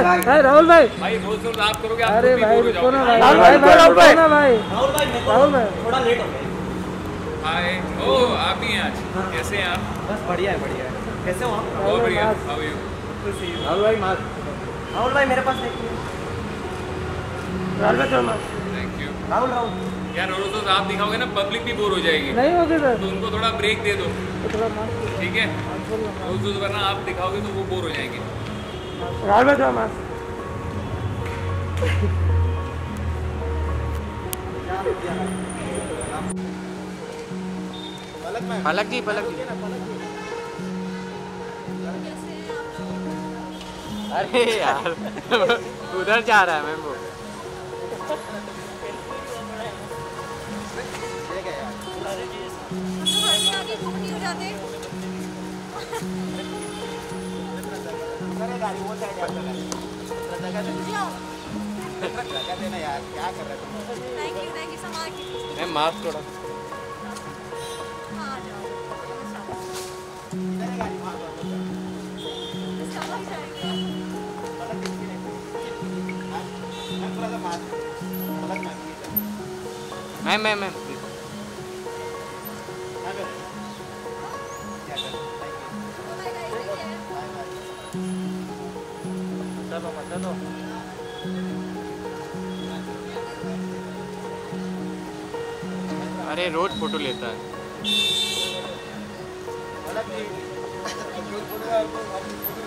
भाई राहुल भाई भाई रोज रोज आप करोगे, आप अरे भाई रुको ना भाई, राहुल भाई राहुल भाई राहुल भाई थोड़ा लेट हो गए। हाय ओ आप ही हैं आज, कैसे हैं आप? बस बढ़िया है बढ़िया है। कैसे हो आप? बहुत बढ़िया, हाउ आर यू? राहुल भाई मास्क। राहुल भाई मेरे पास एक राहुल भाई mask. Thank you. Rahul Rahul यार रोज रोज आप दिखाओगे ना पब्लिक भी बोर हो जाएगी, नहीं होगी सर, तो उनको थोड़ा ब्रेक दे दो, थोड़ा मास्क ठीक है? रोज रोज वरना आप दिखाओगे तो वो बोर हो जाएंगे। राहुल भाई मास्क। पलक जी पलक जी। अरे यार उधर जा रहा है मैम वो। मैम मास्क थोड़ा। मैम चलो अरे रोज फोटो लेता है।